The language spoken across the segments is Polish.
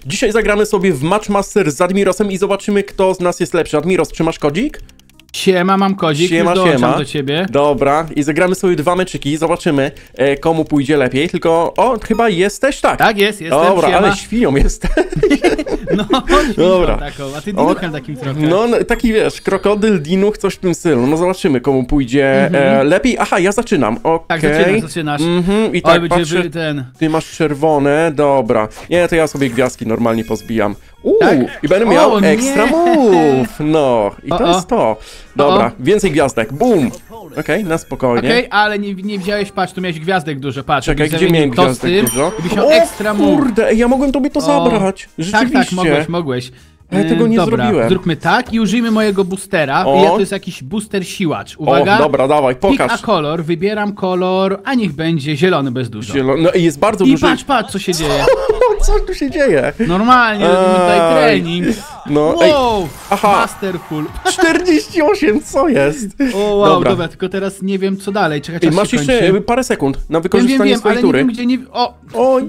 Dzisiaj zagramy sobie w Matchmaster z Admirosem i zobaczymy, kto z nas jest lepszy. Admiros, czy masz kodzik? Siema, mam kodzik, już dołączam do ciebie. Dobra, i zagramy sobie 2 meczyki, zobaczymy, komu pójdzie lepiej, tylko, chyba jesteś, tak? Tak, jestem, dobra, siema. ale świnią jesteś. No, dobra. Taką, a ty dinuchem takim trochę. No, taki wiesz, krokodyl, dinuch, coś w tym stylu, no zobaczymy, komu pójdzie lepiej. Aha, ja zaczynam, okej. Tak, zaczynasz. I tak, Oj, patrzę, ty masz czerwone, dobra. Nie, to ja sobie gwiazdki normalnie pozbijam. Tak? I będę miał extra move, no, i to jest to. Dobra, więcej gwiazdek, boom. Okej, na spokojnie. Okej, ale nie wziąłeś, patrz, tu miałeś gwiazdek dużo, patrz. Czekaj, gdzie miałem gwiazdek dużo? Gdybyś miał extra move. Kurde, ja mogłem tobie to zabrać, rzeczywiście. Tak, mogłeś. Ja tego nie zrobiłem. Zróbmy tak i użyjmy mojego boostera. To jest jakiś booster siłacz. Uwaga. Dobra, dawaj, pokaż. Pick a kolor, wybieram kolor, a niech będzie zielony bez dużo. No i jest bardzo dużo. I patrz, co się dzieje. Co tu się dzieje? Normalnie, robimy tutaj trening. No, wow, aha. Masterful. 48, co jest? O, wow, dobra, tylko teraz nie wiem, co dalej. Czekaj, masz jeszcze parę sekund na wykorzystanie swojej tury. Ale nie wiem, gdzie Oj,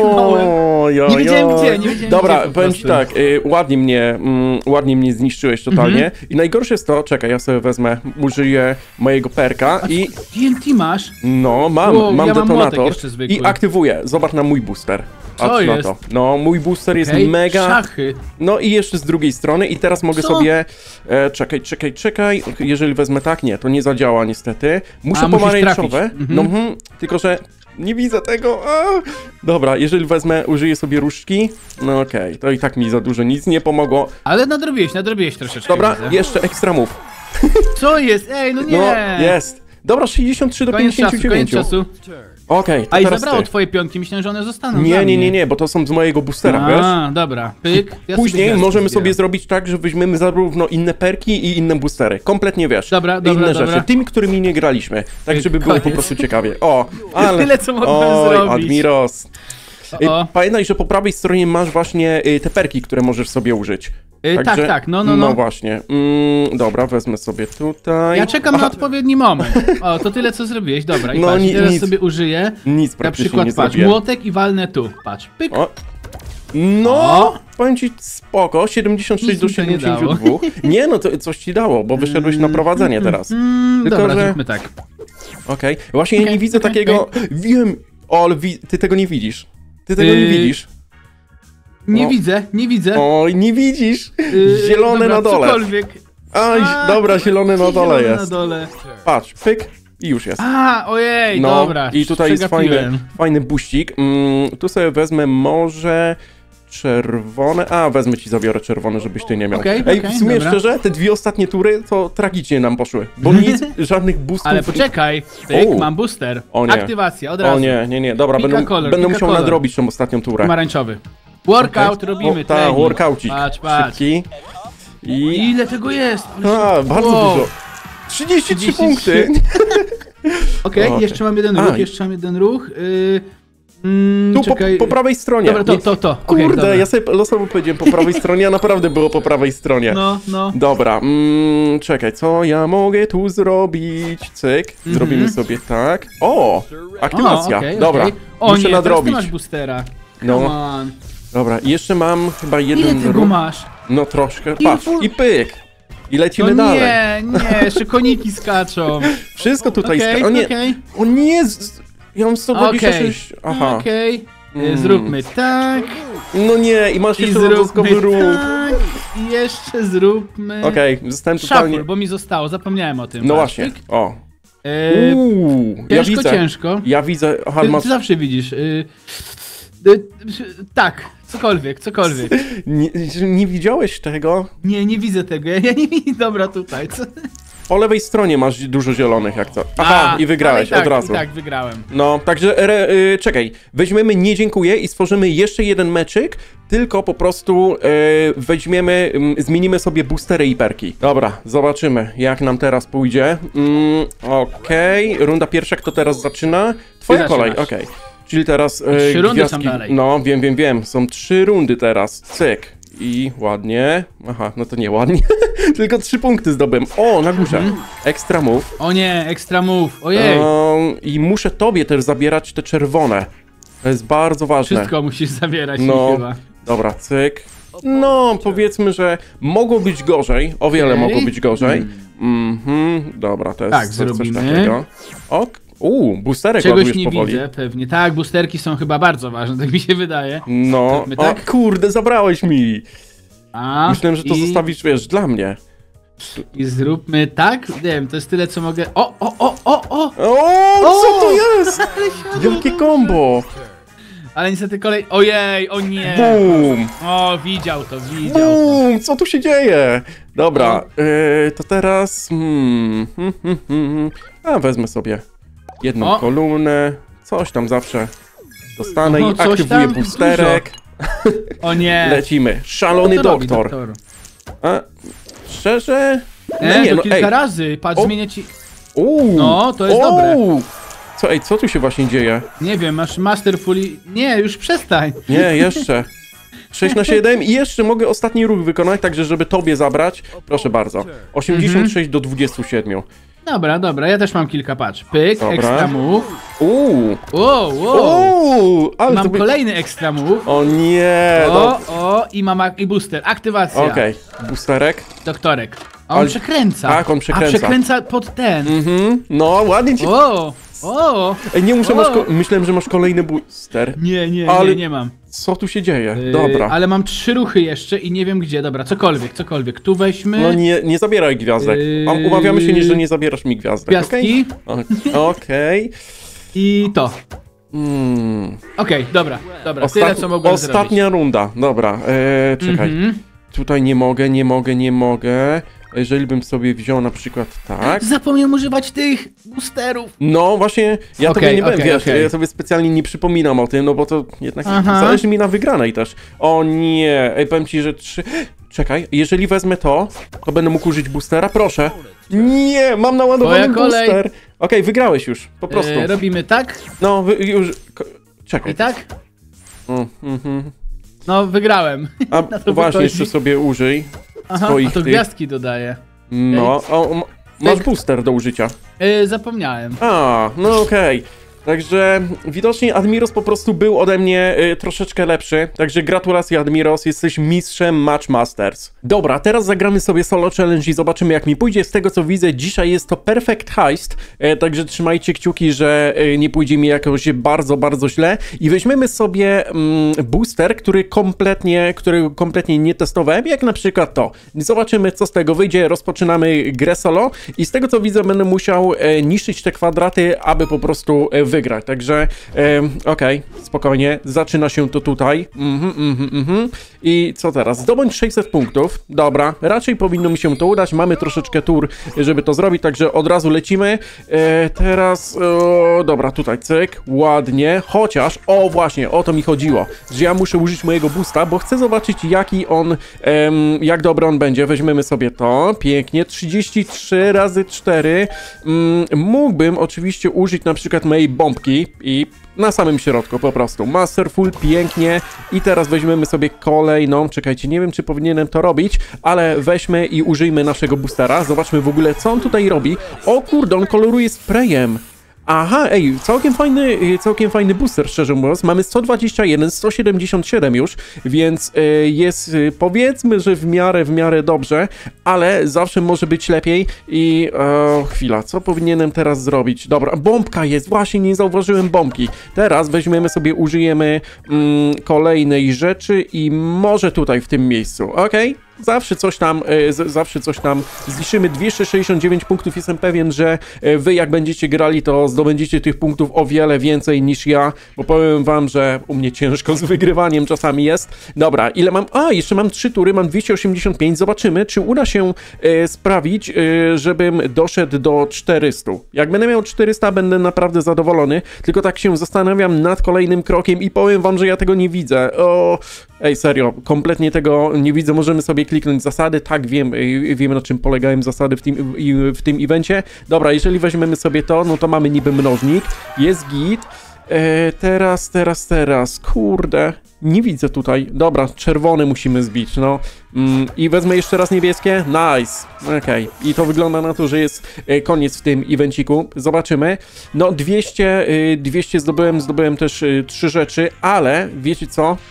nie wiedziałem gdzie. Dobra, powiem ci tak, ładnie mnie zniszczyłeś totalnie. I najgorsze jest to, czekaj, ja sobie wezmę, użyję mojego perka i... TNT masz? No, mam detonator i aktywuję. Zobacz na mój booster. Co jest? To. No, mój booster jest mega... Szachy. No i jeszcze z drugiej strony i teraz mogę sobie... Czekaj. Jeżeli wezmę tak, nie, to nie zadziała niestety. Muszę pomarańczowe. Tylko że nie widzę tego. Dobra, jeżeli użyję sobie różdżki, no okej, to i tak mi za dużo nic nie pomogło. Ale nadrobiłeś troszeczkę. Dobra, jeszcze extra move. Co jest? Ej, no nie! No, jest. Dobra, 63 do 59. Koniec czasu. Okej, to teraz zabrało twoje pionki, myślałem, że one zostaną. Nie, bo to są z mojego boostera, wiesz? Dobra, pyk. Później możemy sobie zrobić tak, że weźmiemy zarówno inne perki i inne boostery. Kompletnie, wiesz, inne rzeczy. Tymi, którymi nie graliśmy. Tak, żeby było po prostu ciekawie. Ale... Tyle, co mogłem zrobić. Admiros. Pamiętaj, że po prawej stronie masz właśnie te perki, które możesz sobie użyć. Także, tak, no. No właśnie. Dobra, wezmę sobie tutaj. Ja czekam na odpowiedni moment. To tyle, co zrobiłeś. Dobra, i patrz, teraz sobie użyję. Nic na przykład, patrz, młotek i walnę tu. Patrz, pyk. Powiem ci spoko, 76 do 72. Nie, no to coś ci dało, bo wyszedłeś na prowadzenie teraz. Tylko, dobra, zróbmy tak. Okej, właśnie ja nie widzę takiego... Wiem, ale ty tego nie widzisz. Ty tego nie widzisz. Nie widzę. Oj, nie widzisz. Zielone na dole. Cokolwiek. Dobra, zielone na dole jest. Na dole. Patrz, pyk. I już jest. Ojej, dobra. I tutaj jest fajny buścik. Tu sobie wezmę może czerwone. Wezmę ci, zabiorę czerwone, żebyś ty nie miał. W sumie szczerze, te 2 ostatnie tury to tragicznie nam poszły. Bo nic, żadnych boostów. Ale poczekaj, mam booster. Aktywacja, od razu. O nie, dobra, będę musiał nadrobić tą ostatnią turę. Pomarańczowy. Workout robimy, trening. Workoucik. Patrz. Szybki. Ile tego jest? Bardzo dużo. 33 punkty. Okej, jeszcze mam jeden ruch, Tu po prawej stronie. Dobra, to. Kurde, ja sobie losowo powiedziałem po prawej stronie, a naprawdę było po prawej stronie. No. Dobra, czekaj, co ja mogę tu zrobić? Cyk, zrobimy sobie tak. Aktywacja, dobra, muszę nadrobić. Masz boostera. Dobra, i jeszcze mam chyba jeden ruch. Ile tego masz? No troszkę, patrz, i pyk. I lecimy dalej. Nie, jeszcze koniki skaczą. Wszystko tutaj skacze. O nie, ja mam 126. Aha. Zróbmy tak. No nie, i masz jeszcze dodatkowy ruch. Tak. I jeszcze zróbmy. Zostałem totalnie... Shuffle, bo mi zostało, zapomniałem o tym. No właśnie, Ciężko. Ja widzę... Ty zawsze widzisz. Tak, cokolwiek. Nie widziałeś tego? Nie widzę tego. Ja nie widzę. Dobra, tutaj. Po lewej stronie masz dużo zielonych, jak to. I wygrałeś od razu. Tak, wygrałem. No, także czekaj. Weźmiemy nie dziękuję i stworzymy jeszcze jeden meczyk, tylko po prostu zmienimy sobie boostery i perki. Dobra, zobaczymy, jak nam teraz pójdzie. Runda pierwsza, kto teraz zaczyna? Twoja kolej, Czyli teraz 3 rundy są dalej. No, wiem. Są 3 rundy teraz. Cyk. I ładnie. No to nie ładnie. Tylko 3 punkty zdobyłem. Na górze. Extra move. O nie, extra move. Ojej. I muszę tobie też zabierać te czerwone. To jest bardzo ważne. Wszystko musisz zabierać chyba. Dobra, cyk. No, powiedzmy, że mogło być gorzej. O wiele mogło być gorzej. Dobra, to jest tak, coś takiego. Ok. Boosterek czegoś ładujesz nie powoli. widzę, pewnie. Tak, boosterki są chyba bardzo ważne, tak mi się wydaje. No, tak? kurde, zabrałeś mi. Myślałem, że to zostawisz, wiesz, dla mnie. I zróbmy tak? Nie wiem, to jest tyle, co mogę... O, co to jest? Jakie combo? Ale niestety kolej... Ojej, o nie! Boom! O, widział to. Boom! Co tu się dzieje? Dobra, to teraz... wezmę sobie jedną kolumnę. Coś tam zawsze dostanę i aktywuję boosterek. O nie! Lecimy. Szalony doktor. Szczerze? To kilka razy. Patrz, zmienię ci... No, to jest dobre. Co tu się właśnie dzieje? Nie wiem, masz Masterful i... Nie, już przestań. Nie, jeszcze. 6/7 i jeszcze mogę ostatni ruch wykonać, także żeby tobie zabrać. Proszę bardzo. 86 do 27. Dobra, ja też mam kilka, patrz. Pyk, extra move. Ale mam kolejny extra move. O nie! I mam i booster, aktywacja. Okej, boosterek. Doktorek. A on przekręca. Tak, on przekręca. A przekręca pod ten. No, ładnie ci... Ej, nie muszę, myślałem, że masz kolejny booster. Nie mam. Co tu się dzieje? Dobra. Ale mam 3 ruchy jeszcze i nie wiem gdzie. Dobra, cokolwiek. Tu weźmy. No nie zabieraj gwiazdek. Umawiamy się, że nie zabierasz mi gwiazdek. Gwiazdki. Okej. I to. Okej, dobra. Tyle co mogłem zrobić. Ostatnia runda. Dobra, czekaj. Tutaj nie mogę. Jeżeli bym sobie wziął na przykład tak... Zapomniałem używać tych boosterów. No właśnie, ja tobie nie będę, wiesz, ja sobie specjalnie nie przypominam o tym, no bo to jednak zależy mi na wygranej też. O nie, powiem ci, że 3... Czekaj, jeżeli wezmę to będę mógł użyć boostera, proszę. Nie, mam naładowany booster. Okej, wygrałeś już, po prostu. Robimy tak? No, już... Czekaj. I tak? No, wygrałem. A właśnie, jeszcze sobie użyj. A to gwiazdki dodaję. No, masz booster do użycia. Zapomniałem. No okej. Także widocznie Admiros po prostu był ode mnie troszeczkę lepszy. Także gratulacje Admiros, jesteś mistrzem Matchmasters. Dobra, teraz zagramy sobie solo challenge i zobaczymy jak mi pójdzie. Z tego co widzę, dzisiaj jest to perfect heist. Także trzymajcie kciuki, że nie pójdzie mi jakoś bardzo, bardzo źle. I weźmiemy sobie booster, który kompletnie nie testowałem, jak na przykład to. Zobaczymy co z tego wyjdzie. Rozpoczynamy grę solo i z tego co widzę będę musiał niszczyć te kwadraty, aby po prostu wygrać, także okej, spokojnie, zaczyna się to tutaj. I co teraz? Zdobądź 600 punktów, dobra, raczej powinno mi się to udać, mamy troszeczkę tur, żeby to zrobić, także od razu lecimy. Teraz, dobra, tutaj cyk, ładnie, chociaż, właśnie, o to mi chodziło, że ja muszę użyć mojego boosta, bo chcę zobaczyć jaki on, jak dobry on będzie. Weźmiemy sobie to, pięknie, 33 razy 4, mógłbym oczywiście użyć na przykład mojej bombki i na samym środku po prostu. Masterful, pięknie. I teraz weźmiemy sobie kolejną. Czekajcie, nie wiem czy powinienem to robić, ale weźmy i użyjmy naszego boostera. Zobaczmy w ogóle co on tutaj robi. O kurde, on koloruje sprayem. Aha, całkiem fajny booster, szczerze mówiąc. Mamy 121, 177 już, więc jest powiedzmy, że w miarę dobrze, ale zawsze może być lepiej i chwila, co powinienem teraz zrobić? Dobra, bombka jest, właśnie nie zauważyłem bombki. Teraz weźmiemy sobie, użyjemy kolejnej rzeczy i może tutaj w tym miejscu, okej? Zawsze coś tam zliczymy. 269 punktów, jestem pewien, że wy jak będziecie grali, to zdobędziecie tych punktów o wiele więcej niż ja, bo powiem wam, że u mnie ciężko z wygrywaniem czasami jest. Dobra, ile mam? Jeszcze mam 3 tury, mam 285, zobaczymy, czy uda się sprawić, żebym doszedł do 400. Jak będę miał 400, będę naprawdę zadowolony, tylko tak się zastanawiam nad kolejnym krokiem i powiem wam, że ja tego nie widzę. Serio, kompletnie tego nie widzę, możemy sobie kliknąć zasady, tak wiemy na czym polegają zasady w tym evencie. Dobra, jeżeli weźmiemy sobie to, no to mamy niby mnożnik, jest git. Teraz, kurde, nie widzę tutaj. Dobra, czerwone musimy zbić, no. I wezmę jeszcze raz niebieskie, nice, okej. I to wygląda na to, że jest koniec w tym evenciku, zobaczymy. No 200 zdobyłem też 3 rzeczy, ale wiecie co?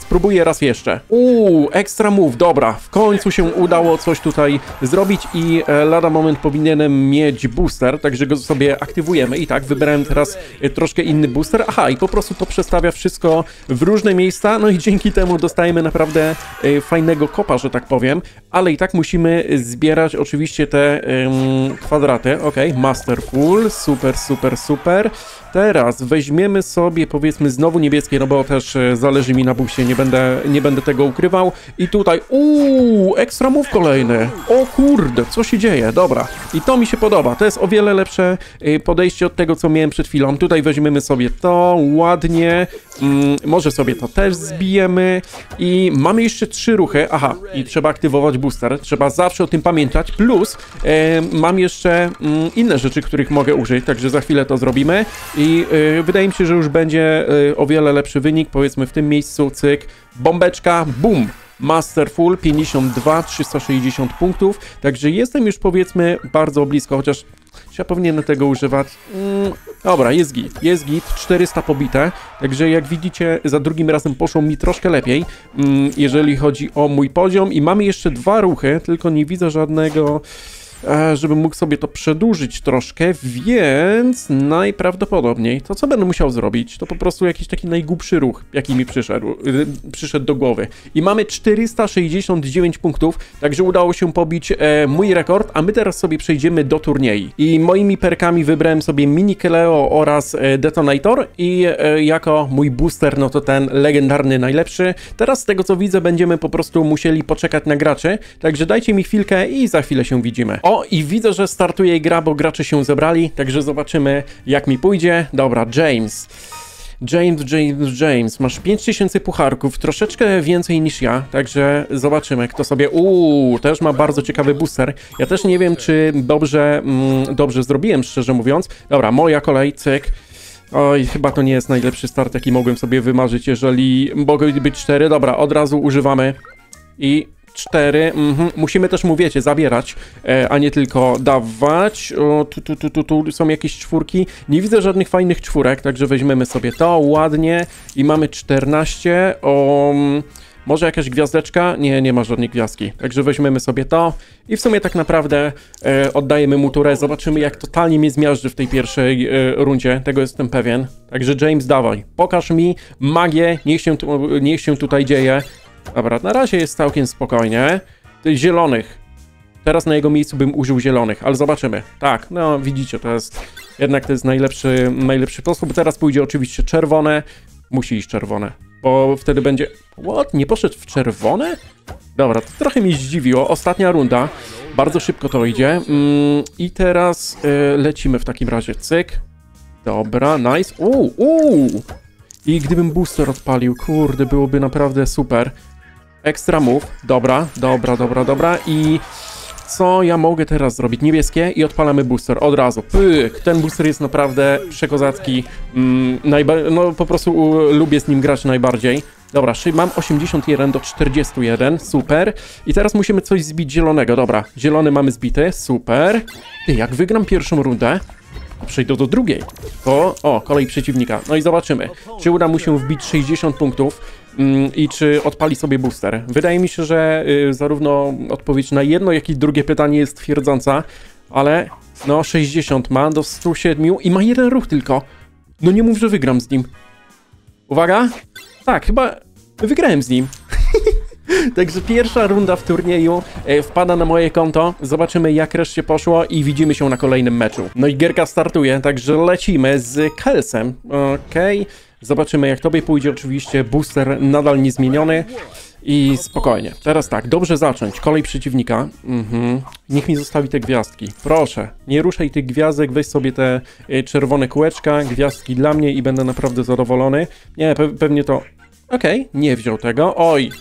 spróbuję raz jeszcze. Extra move, dobra, w końcu się udało coś tutaj zrobić i lada moment powinienem mieć booster, także go sobie aktywujemy. I tak, wybrałem teraz troszkę inny booster. Aha, i po prostu to przestawia wszystko w różne miejsca, no i dzięki temu dostajemy naprawdę fajnego kopa, że tak powiem, ale i tak musimy zbierać oczywiście te kwadraty. Ok, Masterful, super, super, super. Teraz weźmiemy sobie, powiedzmy, znowu niebieskie, no bo też zależy mi na buście, nie będę tego ukrywał. I tutaj, extra move kolejny. O kurde, co się dzieje? Dobra. I to mi się podoba. To jest o wiele lepsze podejście od tego, co miałem przed chwilą. Tutaj weźmiemy sobie to ładnie. Może sobie to też zbijemy. I mamy jeszcze 3 ruchy. Aha, i trzeba aktywować booster. Trzeba zawsze o tym pamiętać. Plus mam jeszcze inne rzeczy, których mogę użyć, także za chwilę to zrobimy. I wydaje mi się, że już będzie o wiele lepszy wynik. Powiedzmy w tym miejscu, cyk, bombeczka, bum! Masterful, 52, 360 punktów. Także jestem już, powiedzmy, bardzo blisko, chociaż ja powinienem tego używać. Dobra, jest git, 400 pobite. Także jak widzicie, za drugim razem poszło mi troszkę lepiej, jeżeli chodzi o mój poziom. I mamy jeszcze 2 ruchy, tylko nie widzę żadnego, żebym mógł sobie to przedłużyć troszkę, więc najprawdopodobniej to, co będę musiał zrobić, to po prostu jakiś taki najgłupszy ruch, jaki mi przyszedł do głowy. I mamy 469 punktów, także udało się pobić mój rekord, a my teraz sobie przejdziemy do turniej. I moimi perkami wybrałem sobie Mini Keleo oraz Detonator i jako mój booster, no to ten legendarny najlepszy. Teraz z tego, co widzę, będziemy po prostu musieli poczekać na graczy, także dajcie mi chwilkę i za chwilę się widzimy. O, i widzę, że startuje gra, bo gracze się zebrali, także zobaczymy, jak mi pójdzie. Dobra, James, masz 5000 pucharków, troszeczkę więcej niż ja, także zobaczymy, kto sobie... też ma bardzo ciekawy booster. Ja też nie wiem, czy dobrze zrobiłem, szczerze mówiąc. Dobra, moja kolej, cyk. Oj, chyba to nie jest najlepszy start, jaki mogłem sobie wymarzyć, jeżeli mogły być 4. Dobra, od razu używamy i... 4, musimy też mu, wiecie, zabierać, a nie tylko dawać. O, tu są jakieś 4. Nie widzę żadnych fajnych 4, także weźmiemy sobie to ładnie i mamy 14. Może jakaś gwiazdeczka? Nie ma żadnej gwiazdki, także weźmiemy sobie to i w sumie tak naprawdę oddajemy mu turę. Zobaczymy, jak totalnie mnie zmiażdży w tej pierwszej rundzie, tego jestem pewien. Także James, dawaj, pokaż mi magię, niech się tutaj dzieje. Dobra, na razie jest całkiem spokojnie. Tych zielonych. Teraz na jego miejscu bym użył zielonych, ale zobaczymy. Tak, no widzicie, to jest najlepszy sposób. Teraz pójdzie oczywiście czerwone. Musi iść czerwone, bo wtedy będzie... What? Nie poszedł w czerwone? Dobra, to trochę mnie zdziwiło. Ostatnia runda. Bardzo szybko to idzie. I teraz lecimy w takim razie. Cyk. Dobra, nice. I gdybym booster odpalił, kurde, byłoby naprawdę super. Extra move, dobra. I co ja mogę teraz zrobić? Niebieskie i odpalamy booster od razu. Pyk, ten booster jest naprawdę przekozacki. No po prostu lubię z nim grać najbardziej. Dobra, mam 81 do 41, super. I teraz musimy coś zbić zielonego, dobra. Zielony mamy zbity, super. Jak wygram pierwszą rundę, przejdę do drugiej. Kolej przeciwnika. No i zobaczymy, czy uda mu się wbić 60 punktów i czy odpali sobie booster. Wydaje mi się, że zarówno odpowiedź na jedno, jak i drugie pytanie jest twierdząca, ale no 60 ma do 107 i ma 1 ruch tylko. No nie mów, że wygram z nim. Uwaga! Tak, chyba wygrałem z nim. Także pierwsza runda w turnieju wpada na moje konto. Zobaczymy, jak reszcie poszło i widzimy się na kolejnym meczu. No i gierka startuje, także lecimy z Kelsem. Okej. Zobaczymy, jak tobie pójdzie. Oczywiście booster nadal niezmieniony. I spokojnie. Teraz tak, dobrze zacząć. Kolej przeciwnika. Niech mi zostawi te gwiazdki. Proszę, nie ruszaj tych gwiazdek, weź sobie te czerwone kółeczka, gwiazdki dla mnie i będę naprawdę zadowolony. Nie, pewnie to... Okej, nie wziął tego. Oj!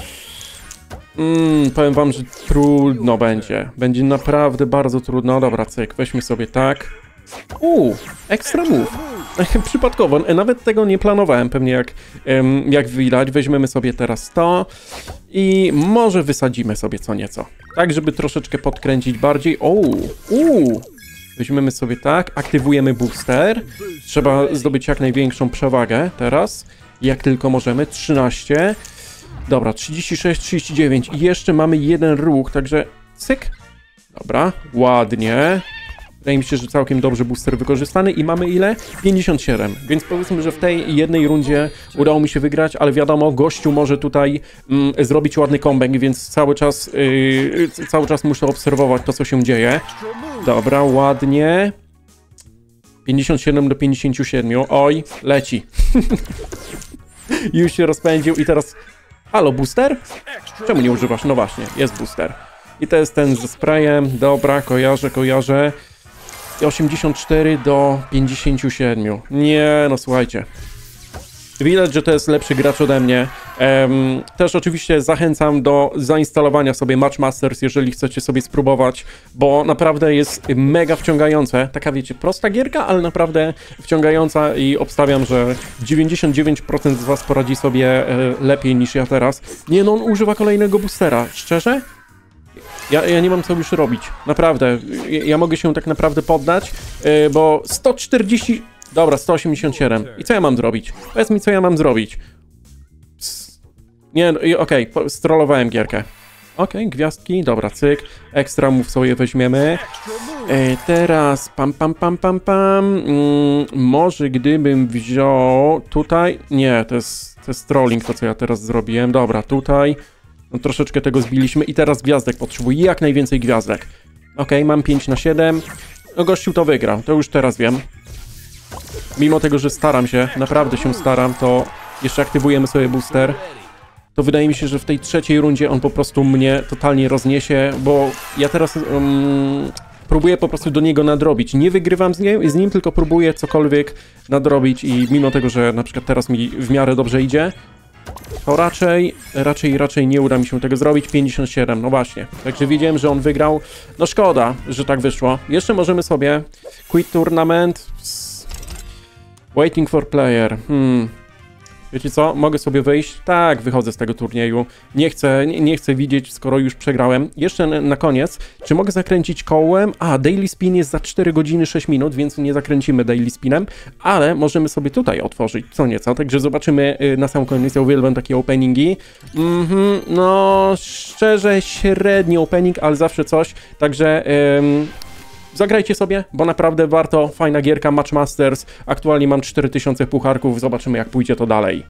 Powiem wam, że trudno będzie. Będzie naprawdę bardzo trudno. Dobra, cyk, weźmy sobie tak. Extra move. Przypadkowo, nawet tego nie planowałem, pewnie jak widać. Weźmiemy sobie teraz to i może wysadzimy sobie co nieco. Tak, żeby troszeczkę podkręcić bardziej. Weźmiemy sobie tak, aktywujemy booster. Trzeba zdobyć jak największą przewagę teraz. jak tylko możemy. 13. Dobra, 36, 39 i jeszcze mamy jeden ruch, także cyk. Dobra, ładnie. Wydaje mi się, że całkiem dobrze booster wykorzystany i mamy ile? 57, więc powiedzmy, że w tej jednej rundzie udało mi się wygrać, ale wiadomo, gościu może tutaj zrobić ładny comeback, więc cały czas muszę obserwować to, co się dzieje. Dobra, ładnie. 57 do 57, oj, leci. Już się rozpędził i teraz... Halo, booster? Czemu nie używasz? No właśnie, jest booster. I to jest ten ze sprayem, dobra, kojarzę. 84 do 57. Nie, no słuchajcie. Widać, że to jest lepszy gracz ode mnie. Też oczywiście zachęcam do zainstalowania sobie Matchmasters, jeżeli chcecie sobie spróbować, bo naprawdę jest mega wciągające. Taka, wiecie, prosta gierka, ale naprawdę wciągająca i obstawiam, że 99% z was poradzi sobie lepiej niż ja teraz. Nie, no on używa kolejnego boostera. Szczerze? Ja nie mam co już robić. Naprawdę. Ja mogę się tak naprawdę poddać, bo 140... Dobra, 187. I co ja mam zrobić? Powiedz mi, co ja mam zrobić. Nie, okej, strollowałem gierkę. Okej, gwiazdki, dobra, cyk. Extra move sobie weźmiemy. Teraz, pam. Może gdybym wziął tutaj... Nie, to jest trolling, to co ja teraz zrobiłem. Dobra, tutaj... No, troszeczkę tego zbiliśmy i teraz gwiazdek potrzebuję, jak najwięcej gwiazdek. Okej, mam 5 na 7. No gościu to wygrał, to już teraz wiem. Mimo tego, że staram się, naprawdę się staram, to jeszcze aktywujemy sobie booster. To wydaje mi się, że w tej trzeciej rundzie on po prostu mnie totalnie rozniesie, bo ja teraz próbuję po prostu do niego nadrobić. Nie wygrywam z nim, tylko próbuję cokolwiek nadrobić i mimo tego, że na przykład teraz mi w miarę dobrze idzie, to raczej nie uda mi się tego zrobić. 57, no właśnie. Także widziałem, że on wygrał. No szkoda, że tak wyszło. Jeszcze możemy sobie quit tournament. Waiting for player. Wiecie co? Mogę sobie wyjść? Tak, wychodzę z tego turnieju. Nie chcę widzieć, skoro już przegrałem. Jeszcze na koniec, czy mogę zakręcić kołem? A, daily spin jest za 4 godziny 6 minut, więc nie zakręcimy daily spinem, ale możemy sobie tutaj otworzyć co nieco, także zobaczymy na sam koniec. Ja uwielbiam takie openingi. No, szczerze, średni opening, ale zawsze coś, także... Zagrajcie sobie, bo naprawdę warto, fajna gierka, Matchmasters. Aktualnie mam 4000 pucharków, zobaczymy jak pójdzie to dalej.